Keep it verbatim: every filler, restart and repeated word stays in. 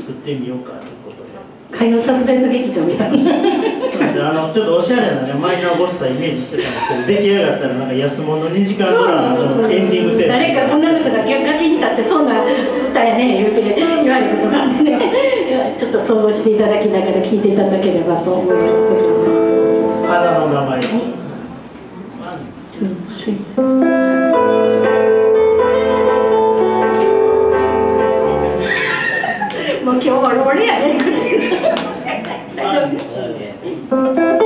作ってみようかということで。 海洋サスペンス劇場みたいな。 そうですあのちょっとおしゃれなねマイナーボスさんイメージしてたんですけど、出来上がったらなんか安物のにじかんドラマのエンディングテーマ。 誰か女の人が逆崖に立ってそんな歌やね言うて言われることがあってね、ちょっと想像していただきながら聴いていただければと思います。 花の名前。 もう今日は俺やね。大丈夫。